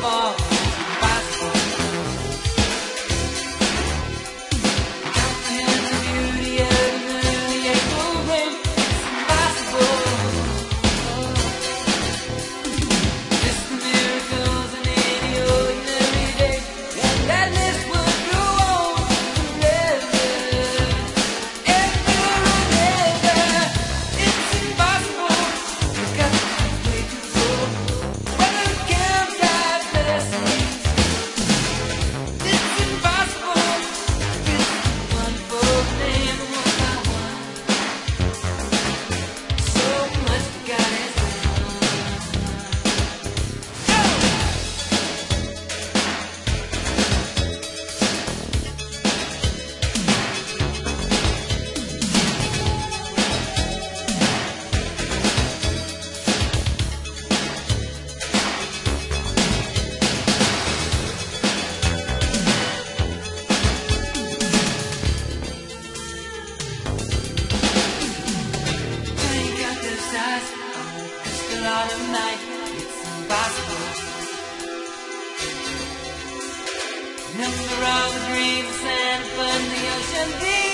more. Impossible. Comprehend the beauty of the moon, the April rain. It's impossible. Just the miracles in any ordinary day, and that list would go on forever. Ever and ever. It's impossible. We've got way to go. Whether we count our blessings. It's impossible. It's one for them, one by one. So much we got is done. Ain't got the size of a crystal autumn night. It's impossible. Number all the dreams and fun the ocean deep.